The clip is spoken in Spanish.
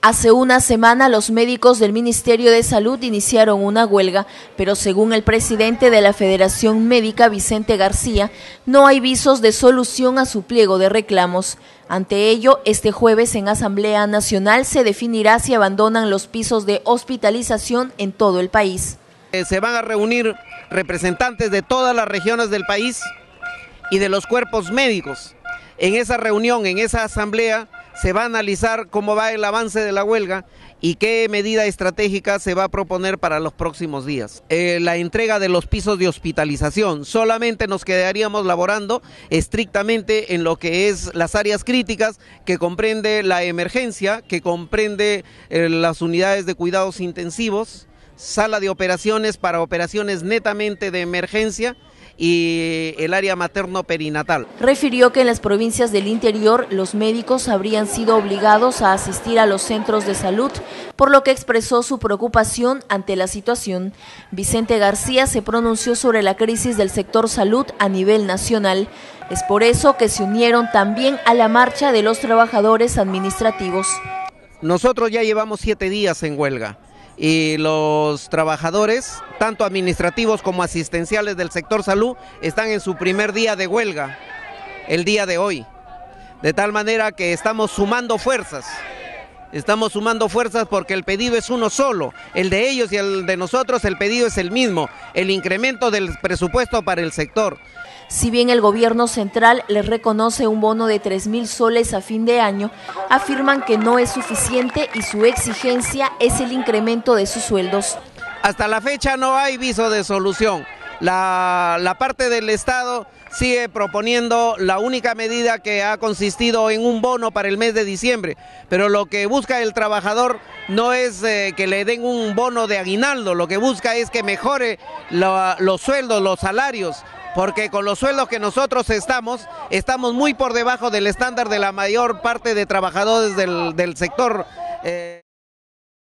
Hace una semana los médicos del Ministerio de Salud iniciaron una huelga, pero según el presidente de la Federación Médica, Vicente García, no hay visos de solución a su pliego de reclamos. Ante ello, este jueves en Asamblea Nacional se definirá si abandonan los pisos de hospitalización en todo el país. Se van a reunir representantes de todas las regiones del país y de los cuerpos médicos. En esa reunión, en esa asamblea, se va a analizar cómo va el avance de la huelga y qué medida estratégica se va a proponer para los próximos días. La entrega de los pisos de hospitalización, solamente nos quedaríamos laborando estrictamente en lo que es las áreas críticas, que comprende la emergencia, que comprende las unidades de cuidados intensivos, sala de operaciones para operaciones netamente de emergencia, y el área materno-perinatal. Refirió que en las provincias del interior los médicos habrían sido obligados a asistir a los centros de salud, por lo que expresó su preocupación ante la situación. Vicente García se pronunció sobre la crisis del sector salud a nivel nacional. Es por eso que se unieron también a la marcha de los trabajadores administrativos. Nosotros ya llevamos 7 días en huelga. Y los trabajadores, tanto administrativos como asistenciales del sector salud, están en su primer día de huelga, el día de hoy. De tal manera que estamos sumando fuerzas porque el pedido es uno solo, el de ellos y el de nosotros, el pedido es el mismo, el incremento del presupuesto para el sector. Si bien el gobierno central les reconoce un bono de 3.000 soles a fin de año, afirman que no es suficiente y su exigencia es el incremento de sus sueldos. Hasta la fecha no hay viso de solución. La parte del Estado sigue proponiendo la única medida que ha consistido en un bono para el mes de diciembre, pero lo que busca el trabajador no es que le den un bono de aguinaldo, lo que busca es que mejore los sueldos, los salarios, porque con los sueldos que nosotros estamos muy por debajo del estándar de la mayor parte de trabajadores del sector.